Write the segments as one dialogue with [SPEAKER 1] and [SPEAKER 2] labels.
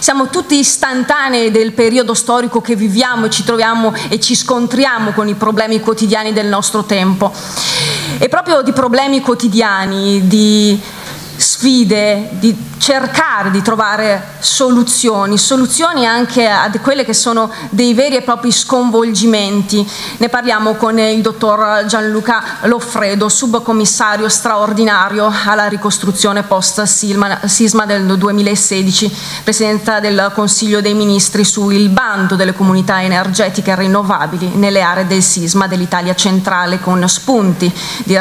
[SPEAKER 1] siamo tutti istantanei del periodo storico che viviamo e ci troviamo e ci scontriamo con i problemi quotidiani del nostro tempo. E proprio di problemi quotidiani, di sfide, di cercare di trovare soluzioni anche a quelle che sono dei veri e propri sconvolgimenti. Ne parliamo con il dottor Gianluca Loffredo, subcommissario straordinario alla ricostruzione post-sisma del 2016, Presidente del Consiglio dei Ministri sul bando delle comunità energetiche rinnovabili nelle aree del sisma dell'Italia centrale, con spunti di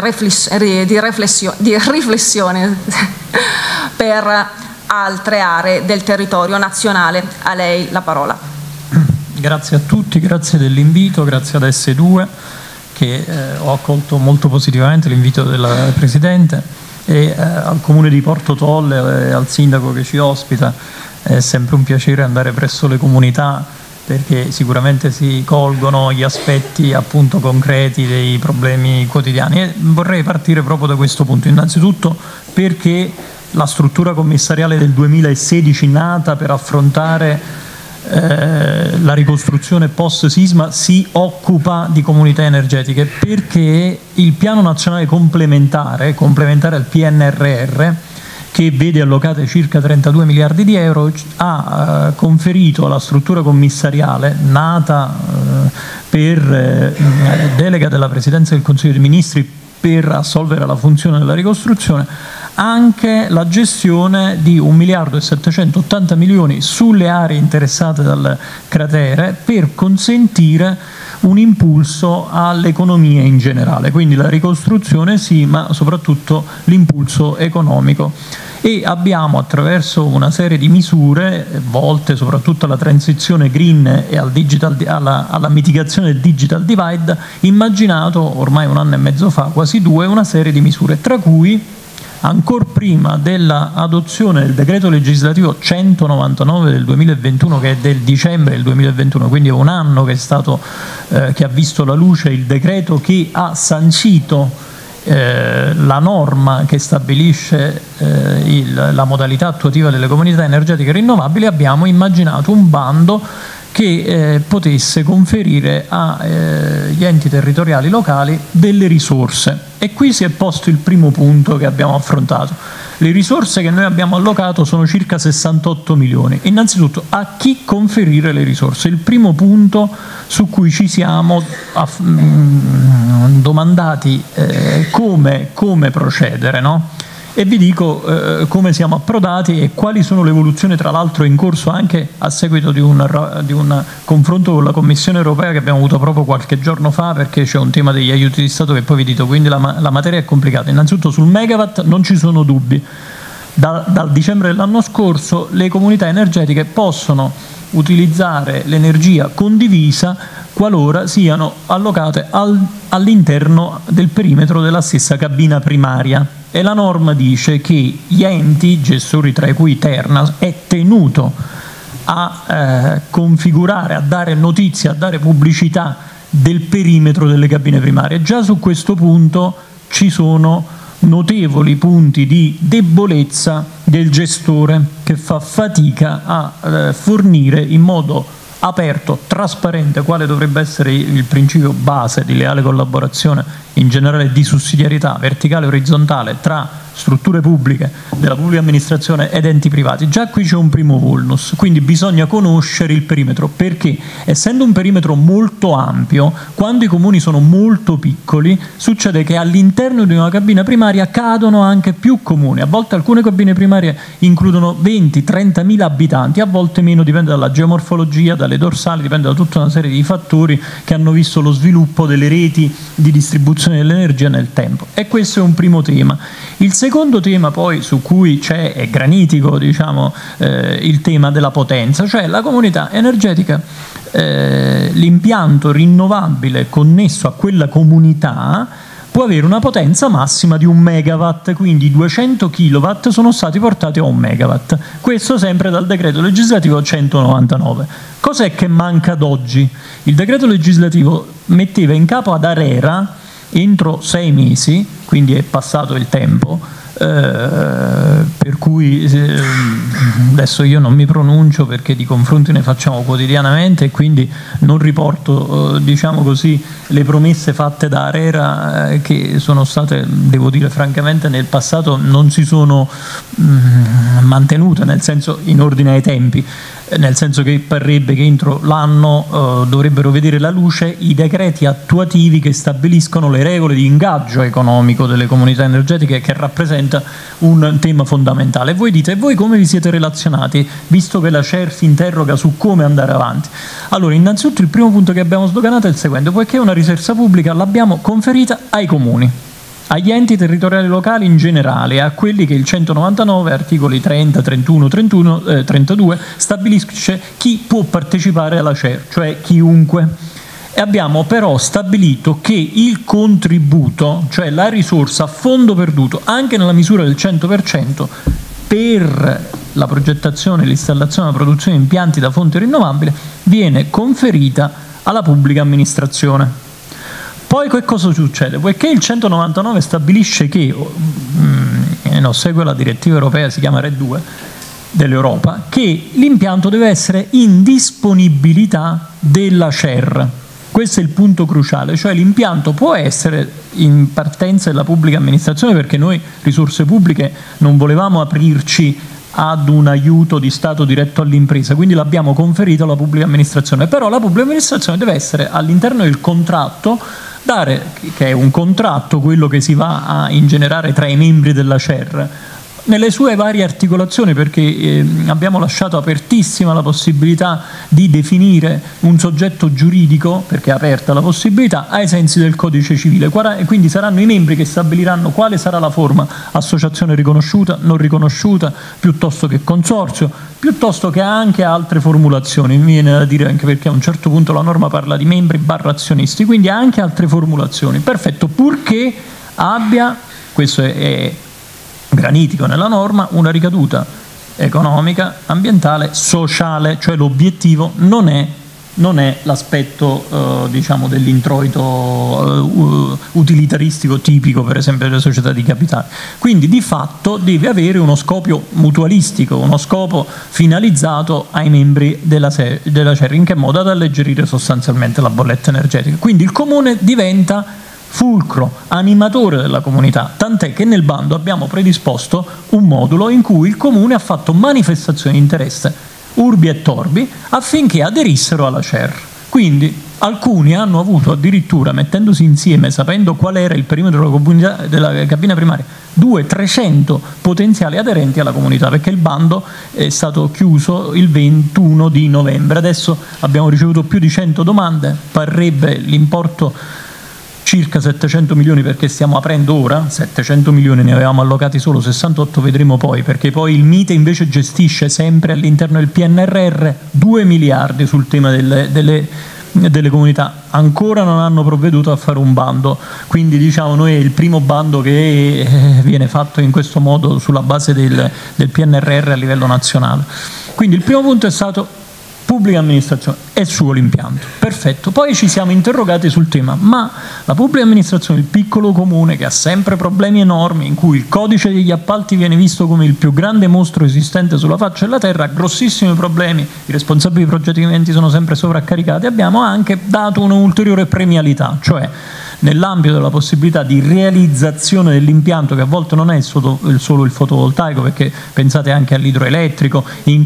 [SPEAKER 1] riflessione per altre aree del territorio nazionale. A lei la parola.
[SPEAKER 2] Grazie a tutti, grazie dell'invito, grazie ad S2 che ho accolto molto positivamente l'invito del Presidente, e al Comune di Porto Tolle e al Sindaco che ci ospita. È sempre un piacere andare presso le comunità, perché sicuramente si colgono gli aspetti appunto concreti dei problemi quotidiani, e vorrei partire proprio da questo punto. Innanzitutto perché la struttura commissariale del 2016, nata per affrontare la ricostruzione post-sisma, si occupa di comunità energetiche, perché il piano nazionale complementare al PNRR, che vede allocate circa 32 miliardi di euro, ha conferito alla struttura commissariale, nata per delega della Presidenza del Consiglio dei Ministri per assolvere la funzione della ricostruzione, anche la gestione di 1 miliardo e 780 milioni sulle aree interessate dal cratere, per consentire un impulso all'economia in generale, quindi la ricostruzione sì, ma soprattutto l'impulso economico. E abbiamo, attraverso una serie di misure volte soprattutto alla transizione green e alla mitigazione del digital divide, immaginato ormai 1 anno e mezzo fa, quasi 2, una serie di misure, tra cui, ancor prima dell'adozione del decreto legislativo 199 del 2021, che è del dicembre del 2021, quindi è 1 anno che ha visto la luce il decreto che ha sancito la norma che stabilisce la modalità attuativa delle comunità energetiche rinnovabili, abbiamo immaginato un bando che potesse conferire agli enti territoriali locali delle risorse. E qui si è posto il primo punto che abbiamo affrontato. Le risorse che noi abbiamo allocato sono circa 68 milioni. Innanzitutto, a chi conferire le risorse? Il primo punto su cui ci siamo domandati come procedere, no? E vi dico come siamo approdati e quali sono le evoluzioni, tra l'altro in corso anche a seguito di un confronto con la Commissione europea che abbiamo avuto proprio qualche giorno fa, perché c'è un tema degli aiuti di Stato che poi vi dico, quindi la materia è complicata. Innanzitutto sul megawatt non ci sono dubbi. Dal dicembre dell'anno scorso le comunità energetiche possono utilizzare l'energia condivisa qualora siano allocate all'interno del perimetro della stessa cabina primaria. E la norma dice che gli enti gestori, tra cui Terna, è tenuto a configurare, a dare notizia, a dare pubblicità del perimetro delle cabine primarie. Già su questo punto ci sono notevoli punti di debolezza del gestore, che fa fatica a fornire in modo aperto, trasparente, quale dovrebbe essere il principio base di leale collaborazione, in generale di sussidiarietà verticale e orizzontale tra strutture pubbliche, della pubblica amministrazione ed enti privati. Già qui c'è un primo vulnus, quindi bisogna conoscere il perimetro, perché essendo un perimetro molto ampio, quando i comuni sono molto piccoli, succede che all'interno di una cabina primaria cadono anche più comuni. A volte alcune cabine primarie includono 20-30 mila abitanti, a volte meno, dipende dalla geomorfologia, dalle dorsali, dipende da tutta una serie di fattori che hanno visto lo sviluppo delle reti di distribuzione dell'energia nel tempo. E questo è un primo tema. Il secondo tema poi su cui è granitico, diciamo, il tema della potenza, cioè la comunità energetica, l'impianto rinnovabile connesso a quella comunità può avere una potenza massima di 1 megawatt, quindi 200 kilowatt sono stati portati a 1 megawatt. Questo sempre dal decreto legislativo 199. Cos'è che manca ad oggi? Il decreto legislativo metteva in capo ad ARERA, entro 6 mesi, quindi è passato il tempo, per per cui adesso io non mi pronuncio perché di confronti ne facciamo quotidianamente e quindi non riporto diciamo così le promesse fatte da ARERA che sono state, devo dire francamente, nel passato non si sono mantenute, nel senso, in ordine ai tempi, nel senso che parrebbe che entro l'anno dovrebbero vedere la luce i decreti attuativi che stabiliscono le regole di ingaggio economico delle comunità energetiche, che rappresenta un tema fondamentale. E voi dite, e voi come vi siete relazionati, visto che la CER si interroga su come andare avanti? Allora, innanzitutto il primo punto che abbiamo sdoganato è il seguente: poiché una risorsa pubblica l'abbiamo conferita ai comuni, agli enti territoriali locali in generale, a quelli che il 199, articoli 30, 31, 32, stabilisce chi può partecipare alla CER, cioè chiunque. E abbiamo però stabilito che il contributo, cioè la risorsa a fondo perduto, anche nella misura del 100%, per la progettazione, l'installazione e la produzione di impianti da fonte rinnovabile, viene conferita alla pubblica amministrazione. Poi che cosa succede? Poiché il 199 stabilisce che, segue la direttiva europea, si chiama RED 2 dell'Europa, che l'impianto deve essere in disponibilità della CER. Questo è il punto cruciale, cioè l'impianto può essere in partenza della pubblica amministrazione, perché noi risorse pubbliche non volevamo aprirci ad un aiuto di Stato diretto all'impresa, quindi l'abbiamo conferito alla pubblica amministrazione, però la pubblica amministrazione deve essere all'interno del contratto, che è un contratto, quello che si va a ingenerare tra i membri della CER, nelle sue varie articolazioni, perché abbiamo lasciato apertissima la possibilità di definire un soggetto giuridico, perché è aperta la possibilità, ai sensi del codice civile. Quindi saranno i membri che stabiliranno quale sarà la forma: associazione riconosciuta, non riconosciuta, piuttosto che consorzio, piuttosto che anche altre formulazioni. Mi viene da dire, anche perché a un certo punto la norma parla di membri / azionisti, quindi anche altre formulazioni. Perfetto, purché abbia, questo è granitico nella norma, una ricaduta economica, ambientale, sociale, cioè l'obiettivo non è l'aspetto diciamo dell'introito utilitaristico tipico per esempio delle società di capitale. Quindi di fatto deve avere uno scopo mutualistico, uno scopo finalizzato ai membri della CER. In che modo? Ad alleggerire sostanzialmente la bolletta energetica. Quindi il comune diventa fulcro, animatore della comunità, tant'è che nel bando abbiamo predisposto un modulo in cui il comune ha fatto manifestazione di interesse urbi e torbi affinché aderissero alla CER. Quindi alcuni hanno avuto addirittura, mettendosi insieme, sapendo qual era il perimetro della cabina primaria, 200-300 potenziali aderenti alla comunità, perché il bando è stato chiuso il 21 di novembre. Adesso abbiamo ricevuto più di 100 domande, parrebbe l'importo circa 700 milioni, perché stiamo aprendo ora, 700 milioni, ne avevamo allocati solo 68, vedremo poi, perché poi il MITE invece gestisce sempre all'interno del PNRR 2 miliardi sul tema delle comunità. Ancora non hanno provveduto a fare un bando, quindi diciamo noi è il primo bando che viene fatto in questo modo sulla base del PNRR a livello nazionale. Quindi il primo punto è stato pubblica amministrazione e suo l'impianto. Perfetto. Poi ci siamo interrogati sul tema: ma la pubblica amministrazione, il piccolo comune che ha sempre problemi enormi, in cui il codice degli appalti viene visto come il più grande mostro esistente sulla faccia della terra, ha grossissimi problemi, i responsabili di procedimenti sono sempre sovraccaricati, abbiamo anche dato un'ulteriore premialità, cioè nell'ambito della possibilità di realizzazione dell'impianto, che a volte non è solo il fotovoltaico, perché pensate anche all'idroelettrico,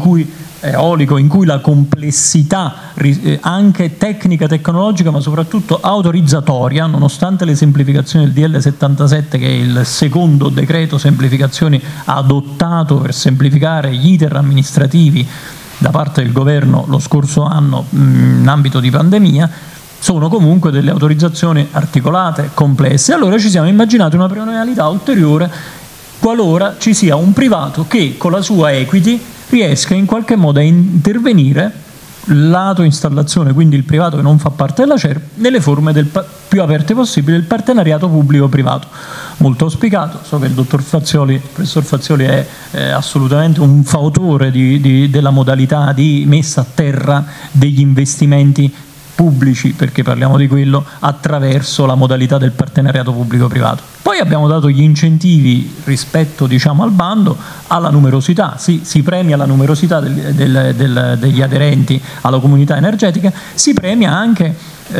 [SPEAKER 2] eolico, in cui la complessità anche tecnica, tecnologica, ma soprattutto autorizzatoria, nonostante le semplificazioni del DL 77, che è il secondo decreto semplificazioni adottato per semplificare gli iter amministrativi da parte del governo lo scorso anno in ambito di pandemia, sono comunque delle autorizzazioni articolate, complesse. Allora ci siamo immaginati una premialità ulteriore qualora ci sia un privato che con la sua equity riesca in qualche modo a intervenire lato installazione, quindi il privato che non fa parte della CER, nelle forme più aperte possibili del partenariato pubblico-privato. Molto auspicato, so che il professor Fazioli è assolutamente un fautore della modalità di messa a terra degli investimenti pubblici, perché parliamo di quello, attraverso la modalità del partenariato pubblico-privato. Poi abbiamo dato gli incentivi rispetto, diciamo, al bando alla numerosità, si premia la numerosità degli aderenti alla comunità energetica, si premia anche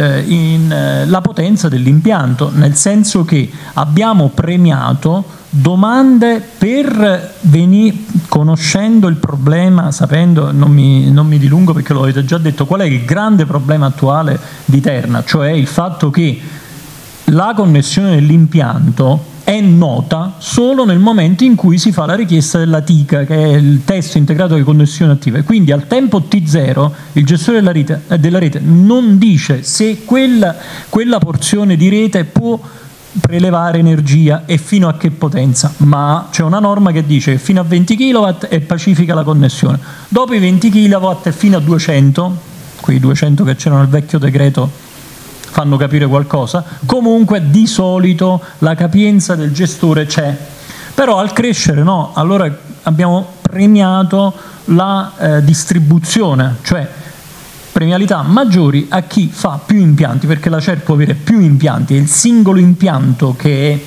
[SPEAKER 2] la potenza dell'impianto, nel senso che abbiamo premiato domande per venire conoscendo il problema, sapendo, non mi dilungo perché lo avete già detto, qual è il grande problema attuale di Terna, cioè il fatto che la connessione dell'impianto è nota solo nel momento in cui si fa la richiesta della TICA, che è il testo integrato di connessione attiva, e quindi al tempo T0 il gestore della rete non dice se quella porzione di rete può prelevare energia e fino a che potenza, ma c'è una norma che dice che fino a 20 kW è pacifica la connessione, dopo i 20 kW e fino a 200, quei 200 che c'erano nel vecchio decreto fanno capire qualcosa, comunque di solito la capienza del gestore c'è, però al crescere no, allora abbiamo premiato la distribuzione, cioè premialità maggiori a chi fa più impianti, perché la CER può avere più impianti, è il singolo impianto che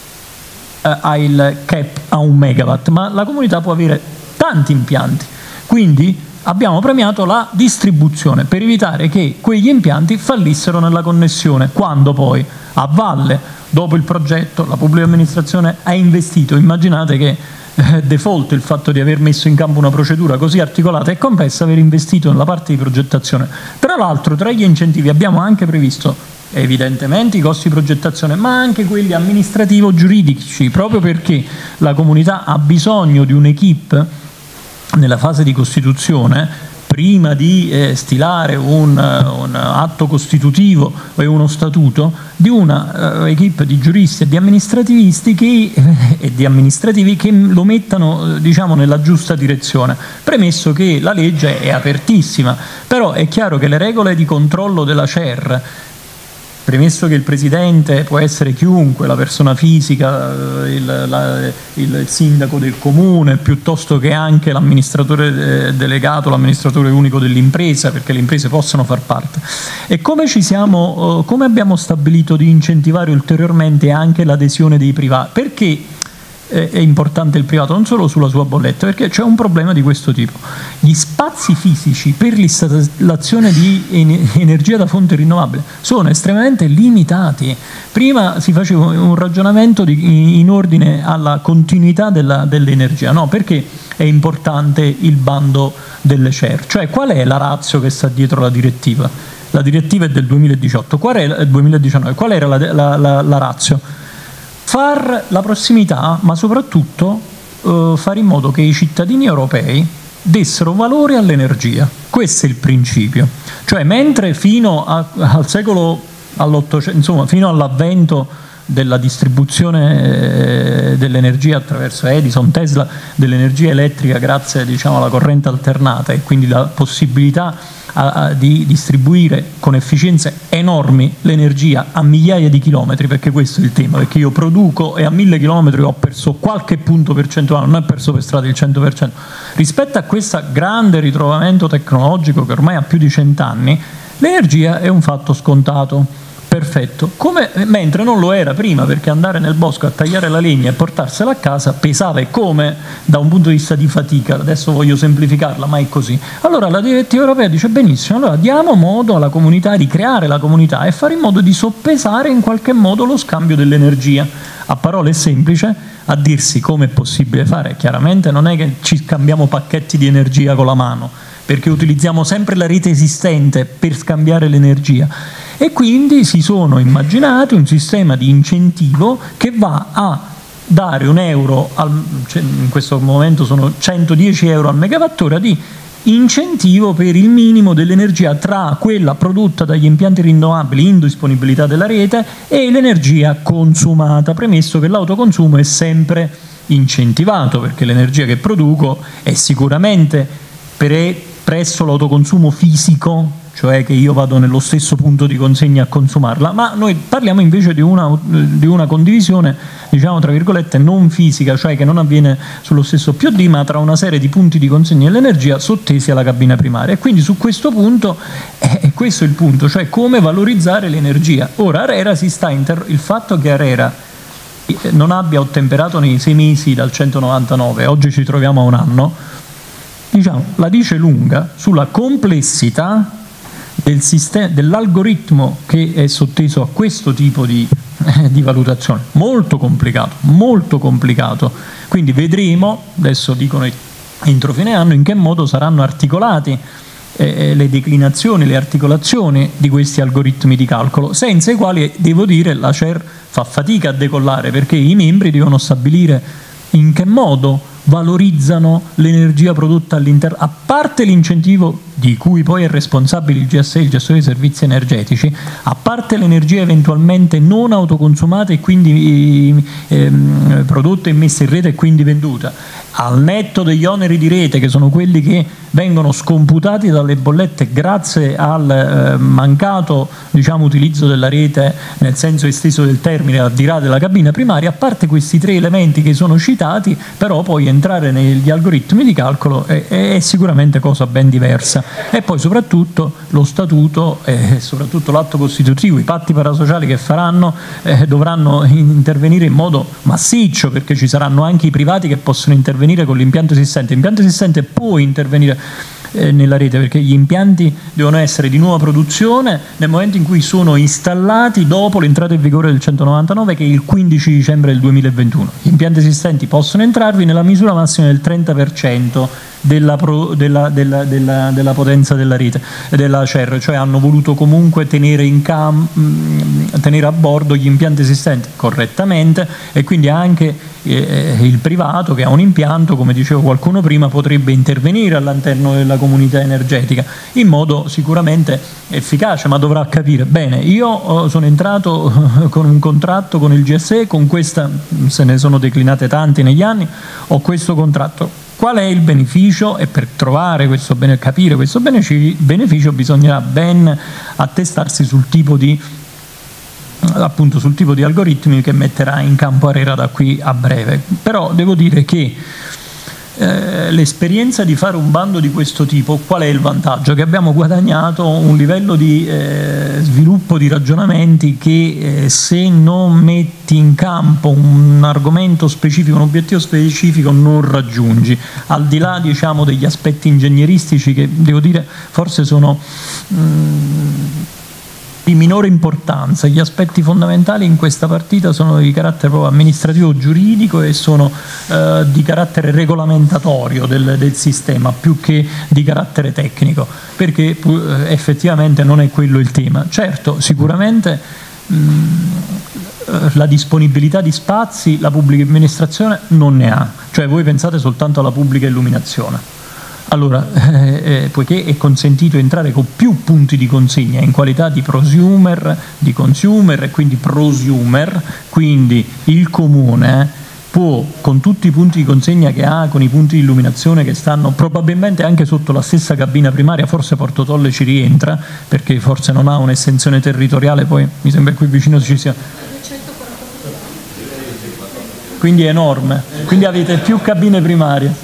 [SPEAKER 2] ha il cap a 1 megawatt, ma la comunità può avere tanti impianti, quindi abbiamo premiato la distribuzione per evitare che quegli impianti fallissero nella connessione, quando poi a valle, dopo il progetto, la pubblica amministrazione ha investito. Immaginate che default il fatto di aver messo in campo una procedura così articolata e complessa, aver investito nella parte di progettazione. Tra l'altro, tra gli incentivi abbiamo anche previsto evidentemente i costi di progettazione, ma anche quelli amministrativo-giuridici, proprio perché la comunità ha bisogno di un'equipe nella fase di costituzione, prima di stilare un atto costitutivo e uno statuto, di una equipe di giuristi e di amministrativisti e di amministrativi che lo mettano, diciamo, nella giusta direzione, premesso che la legge è apertissima, però è chiaro che le regole di controllo della CER, premesso che il presidente può essere chiunque, la persona fisica, il sindaco del comune, piuttosto che anche l'amministratore delegato, l'amministratore unico dell'impresa, perché le imprese possono far parte. E come abbiamo stabilito di incentivare ulteriormente anche l'adesione dei privati? Perché è importante il privato? Non solo sulla sua bolletta, perché c'è un problema di questo tipo. Gli spazi fisici per l'installazione di energia da fonte rinnovabile sono estremamente limitati. Prima si faceva un ragionamento in ordine alla continuità dell'energia, no? Perché è importante il bando delle CER? Cioè, qual è la ratio che sta dietro la direttiva? La direttiva è del 2018, 2019, qual era la ratio? Far la prossimità, ma soprattutto fare in modo che i cittadini europei dessero valore all'energia. Questo è il principio. Cioè, mentre fino al secolo, all'800, insomma, fino all'avvento della distribuzione dell'energia attraverso Edison, Tesla, dell'energia elettrica grazie, diciamo, alla corrente alternata, e quindi la possibilità di distribuire con efficienze enormi l'energia a migliaia di chilometri, perché questo è il tema, perché io produco e a 1000 chilometri ho perso qualche punto percentuale, non è perso per strada il 100%. Rispetto a questo grande ritrovamento tecnologico che ormai ha più di 100 anni, l'energia è un fatto scontato. Perfetto, mentre non lo era prima, perché andare nel bosco a tagliare la legna e portarsela a casa pesava, e come da un punto di vista di fatica. Adesso voglio semplificarla, ma è così. Allora la direttiva europea dice benissimo, allora diamo modo alla comunità di creare la comunità e fare in modo di soppesare in qualche modo lo scambio dell'energia. A parole è semplice, a dirsi come è possibile fare. Chiaramente non è che ci scambiamo pacchetti di energia con la mano, perché utilizziamo sempre la rete esistente per scambiare l'energia. E quindi si sono immaginati un sistema di incentivo che va a dare €1, in questo momento sono 110 euro al megawattora di incentivo per il minimo dell'energia tra quella prodotta dagli impianti rinnovabili in disponibilità della rete e l'energia consumata, premesso che l'autoconsumo è sempre incentivato, perché l'energia che produco è sicuramente presso l'autoconsumo fisico, cioè che io vado nello stesso punto di consegna a consumarla, ma noi parliamo invece di una condivisione, diciamo tra virgolette, non fisica, cioè che non avviene sullo stesso POD, ma tra una serie di punti di consegna dell'energia sottesi alla cabina primaria. E quindi su questo punto, questo è il punto, cioè come valorizzare l'energia. Ora ARERA il fatto che ARERA non abbia ottemperato nei 6 mesi dal 199, oggi ci troviamo a un anno, diciamo, la dice lunga sulla complessità del dell'algoritmo che è sotteso a questo tipo di valutazione. Molto complicato. Quindi vedremo, adesso dicono entro fine anno, in che modo saranno articolati le declinazioni, le articolazioni di questi algoritmi di calcolo, senza i quali, devo dire, la CER fa fatica a decollare, perché i membri devono stabilire in che modo valorizzano l'energia prodotta all'interno, a parte l'incentivo di cui poi è responsabile il GSE, il gestore dei servizi energetici, a parte l'energia eventualmente non autoconsumata e quindi prodotta e messa in rete e quindi venduta, al netto degli oneri di rete, che sono quelli che vengono scomputati dalle bollette grazie al mancato, diciamo, utilizzo della rete nel senso esteso del termine, al di là della cabina primaria. A parte questi 3 elementi che sono citati, però poi entrare negli algoritmi di calcolo è sicuramente cosa ben diversa. E poi soprattutto lo statuto e soprattutto l'atto costitutivo, i patti parasociali che faranno dovranno intervenire in modo massiccio, perché ci saranno anche i privati che possono intervenire con l'impianto esistente. L'impianto esistente può intervenire nella rete, perché gli impianti devono essere di nuova produzione nel momento in cui sono installati dopo l'entrata in vigore del 199, che è il 15 dicembre del 2021. Gli impianti esistenti possono entrarvi nella misura massima del 30% della potenza della rete, della CER, cioè hanno voluto comunque tenere a bordo gli impianti esistenti correttamente, e quindi anche il privato che ha un impianto, come diceva qualcuno prima, potrebbe intervenire all'interno della comunità energetica in modo sicuramente efficace, ma dovrà capire bene: io sono entrato con un contratto con il GSE, con questa, se ne sono declinate tanti negli anni, ho questo contratto, qual è il beneficio? E per trovare questo capire questo beneficio bisognerà ben attestarsi sul tipo di algoritmi che metterà in campo ARERA da qui a breve. Però devo dire che l'esperienza di fare un bando di questo tipo, qual è il vantaggio? Che abbiamo guadagnato un livello di sviluppo di ragionamenti che se non metti in campo un argomento specifico, un obiettivo specifico, non raggiungi, al di là, diciamo, degli aspetti ingegneristici che, devo dire, forse sono di minore importanza. Gli aspetti fondamentali in questa partita sono di carattere proprio amministrativo giuridico e sono di carattere regolamentatorio del sistema, più che di carattere tecnico, perché effettivamente non è quello il tema. Certo, sicuramente la disponibilità di spazi la pubblica amministrazione non ne ha, cioè voi pensate soltanto alla pubblica illuminazione. Allora, poiché è consentito entrare con più punti di consegna in qualità di prosumer, di consumer e quindi prosumer, quindi il comune può, con tutti i punti di consegna che ha, con i punti di illuminazione che stanno probabilmente anche sotto la stessa cabina primaria, forse Porto Tolle ci rientra perché forse non ha un'estensione territoriale, poi mi sembra qui vicino ci sia, quindi è enorme, quindi avete più cabine primarie.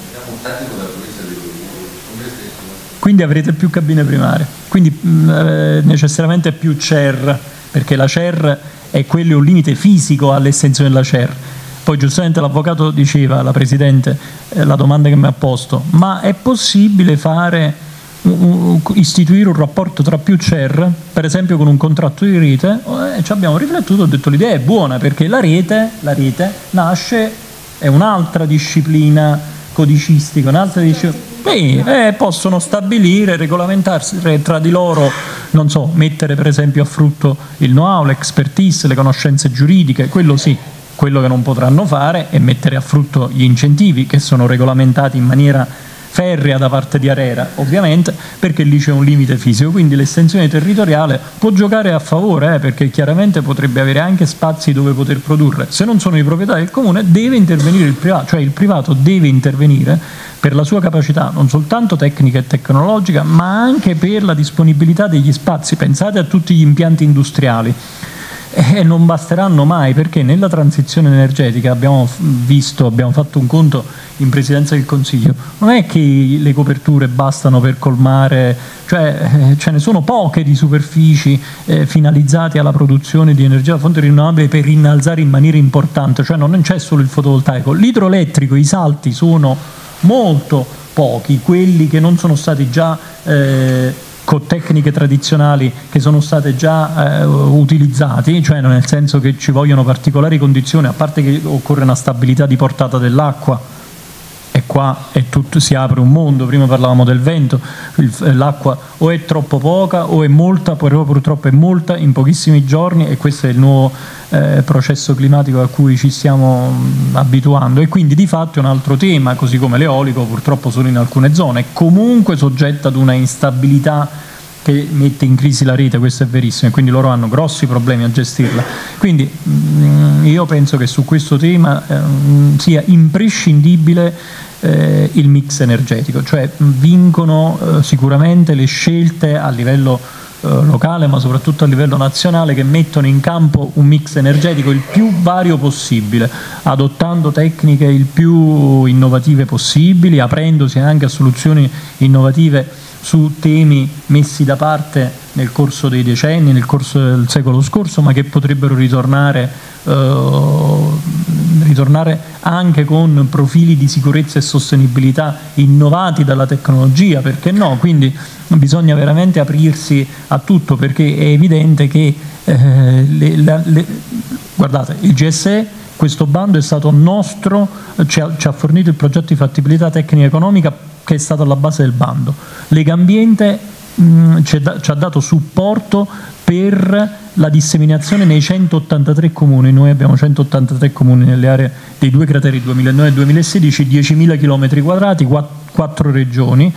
[SPEAKER 2] Quindi avrete più cabine primarie, quindi necessariamente più CER, perché la CER è quello, è un limite fisico all'estensione della CER. Poi giustamente l'avvocato diceva, la Presidente, la domanda che mi ha posto: ma è possibile istituire un rapporto tra più CER, per esempio con un contratto di rete? Ci abbiamo riflettuto, ho detto l'idea è buona, perché la rete nasce, è un'altra disciplina codicistica, un'altra disciplina. Possono stabilire, regolamentarsi tra di loro, non so, mettere per esempio a frutto il know-how, l'expertise, le conoscenze giuridiche, quello sì. Quello che non potranno fare è mettere a frutto gli incentivi, che sono regolamentati in maniera ferrea da parte di ARERA, ovviamente, perché lì c'è un limite fisico, quindi l'estensione territoriale può giocare a favore, perché chiaramente potrebbe avere anche spazi dove poter produrre. Se non sono i proprietari del comune, deve intervenire il privato, cioè il privato deve intervenire per la sua capacità non soltanto tecnica e tecnologica, ma anche per la disponibilità degli spazi. Pensate a tutti gli impianti industriali. Non basteranno mai, perché nella transizione energetica abbiamo fatto un conto in Presidenza del Consiglio, non è che le coperture bastano per colmare, cioè ce ne sono poche di superfici finalizzate alla produzione di energia da fonte rinnovabile per innalzare in maniera importante, cioè non c'è solo il fotovoltaico, l'idroelettrico, i salti sono molto pochi, quelli che non sono stati già con tecniche tradizionali che sono state già utilizzati, cioè nel senso che ci vogliono particolari condizioni, a parte che occorre una stabilità di portata dell'acqua, e qua si apre un mondo. Prima parlavamo del vento, l'acqua o è troppo poca o è molta, però purtroppo è molta in pochissimi giorni, e questo è il nuovo processo climatico a cui ci stiamo abituando, e quindi di fatto è un altro tema, così come l'eolico purtroppo solo in alcune zone, comunque soggetta ad una instabilità che mette in crisi la rete, questo è verissimo, e quindi loro hanno grossi problemi a gestirla. Quindi io penso che su questo tema sia imprescindibile il mix energetico, cioè vincono sicuramente le scelte a livello locale, ma soprattutto a livello nazionale, che mettono in campo un mix energetico il più vario possibile, adottando tecniche il più innovative possibili, aprendosi anche a soluzioni innovative su temi messi da parte nel corso dei decenni, nel corso del secolo scorso, ma che potrebbero ritornare anche con profili di sicurezza e sostenibilità innovati dalla tecnologia, perché no? Quindi bisogna veramente aprirsi a tutto, perché è evidente che guardate, il GSE, questo bando è stato nostro, ci ha fornito il progetto di fattibilità tecnica e economica che è stato alla base del bando. Legambiente ci ha dato supporto per la disseminazione nei 183 comuni, noi abbiamo 183 comuni nelle aree dei due crateri 2009 e 2016, 10.000 km², 4 regioni,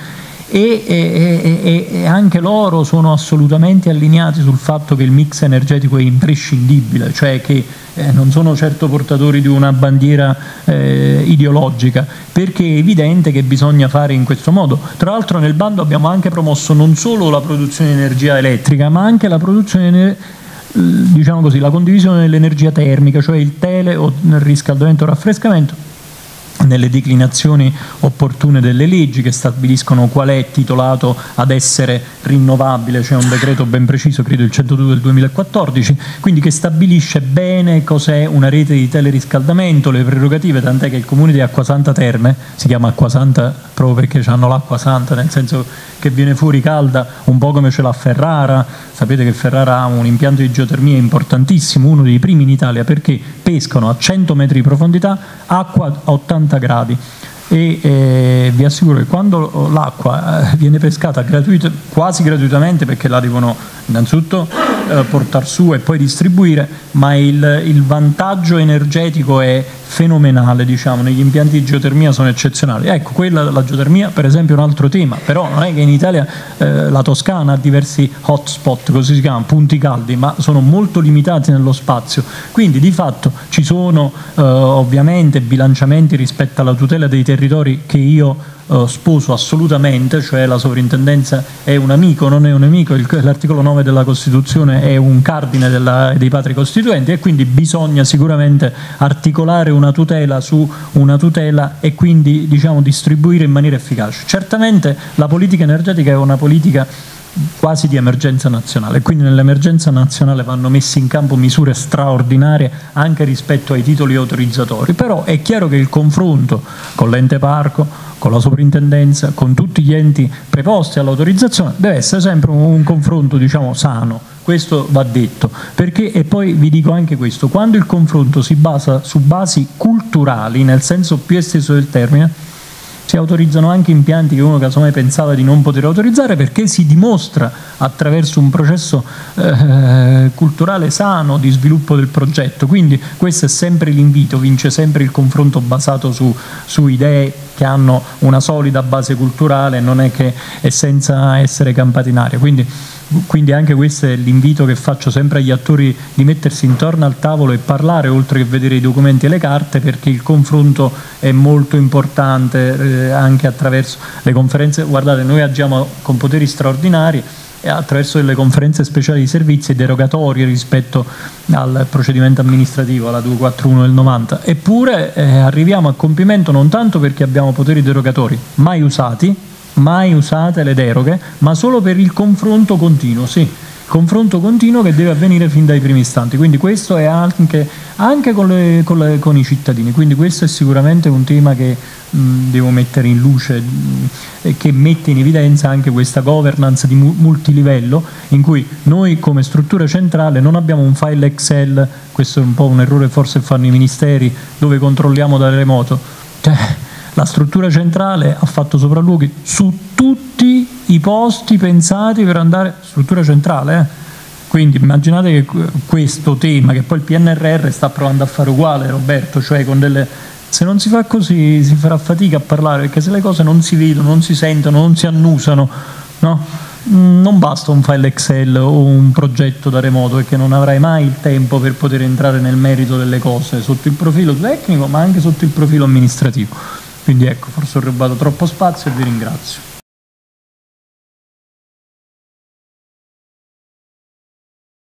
[SPEAKER 2] e anche loro sono assolutamente allineati sul fatto che il mix energetico è imprescindibile, cioè che non sono certo portatori di una bandiera ideologica, perché è evidente che bisogna fare in questo modo. Tra l'altro nel bando abbiamo anche promosso non solo la produzione di energia elettrica, ma anche la produzione, diciamo così, la condivisione dell'energia termica, cioè il tele o il riscaldamento o raffrescamento, nelle declinazioni opportune delle leggi che stabiliscono qual è titolato ad essere rinnovabile, c'è un decreto ben preciso, credo il 102 del 2014, quindi che stabilisce bene cos'è una rete di teleriscaldamento, le prerogative, tant'è che il comune di Acquasanta Terme, si chiama Acquasanta proprio perché hanno l'acqua santa, nel senso che viene fuori calda, un po' come ce l'ha Ferrara. Sapete che Ferrara ha un impianto di geotermia importantissimo, uno dei primi in Italia, perché pescano a 100 metri di profondità acqua a 80 gradi, e vi assicuro che quando l'acqua viene pescata quasi gratuitamente, perché la devono innanzitutto portare su e poi distribuire, ma il vantaggio energetico è fenomenale, diciamo, negli impianti di geotermia sono eccezionali. Ecco, quella della geotermia per esempio è un altro tema, però non è che in Italia la Toscana ha diversi hotspot, così si chiamano, punti caldi, ma sono molto limitati nello spazio, quindi di fatto ci sono ovviamente bilanciamenti rispetto alla tutela dei territori che io sposo assolutamente, cioè la sovrintendenza è un amico, non è un nemico, l'articolo 9 della Costituzione è un cardine dei padri costituenti, e quindi bisogna sicuramente articolare una tutela su una tutela e quindi, diciamo, distribuire in maniera efficace. Certamente la politica energetica è una politica quasi di emergenza nazionale, quindi nell'emergenza nazionale vanno messe in campo misure straordinarie anche rispetto ai titoli autorizzatori, però è chiaro che il confronto con l'ente parco, con la sovrintendenza, con tutti gli enti preposti all'autorizzazione deve essere sempre un confronto, diciamo, sano. Questo va detto, perché, e poi vi dico anche questo, quando il confronto si basa su basi culturali, nel senso più esteso del termine, si autorizzano anche impianti che uno casomai pensava di non poter autorizzare, perché si dimostra attraverso un processo culturale sano di sviluppo del progetto. Quindi questo è sempre l'invito, vince sempre il confronto basato su idee perché hanno una solida base culturale, non è che è senza essere campati in aria. Quindi anche questo è l'invito che faccio sempre agli attori, di mettersi intorno al tavolo e parlare oltre che vedere i documenti e le carte, perché il confronto è molto importante anche attraverso le conferenze. Guardate, noi agiamo con poteri straordinari attraverso delle conferenze speciali di servizi e derogatorie rispetto al procedimento amministrativo, alla 241 del 90, eppure arriviamo a compimento non tanto perché abbiamo poteri derogatori mai usate le deroghe, ma solo per il confronto continuo, sì, confronto continuo che deve avvenire fin dai primi istanti. Quindi questo è anche con i cittadini, quindi questo è sicuramente un tema che devo mettere in luce e che mette in evidenza anche questa governance di multilivello, in cui noi come struttura centrale non abbiamo un file Excel, questo è un po' un errore forse fanno i ministeri, dove controlliamo da remoto. La struttura centrale ha fatto sopralluoghi su tutti i posti pensati per andare, struttura centrale, Quindi immaginate che questo tema, che poi il PNRR sta provando a fare uguale, Roberto, cioè con delle... Se non si fa così si farà fatica a parlare, perché se le cose non si vedono, non si sentono, non si annusano, no? Non basta un file Excel o un progetto da remoto, perché non avrai mai il tempo per poter entrare nel merito delle cose sotto il profilo tecnico ma anche sotto il profilo amministrativo. Quindi ecco, forse ho rubato troppo spazio e vi ringrazio.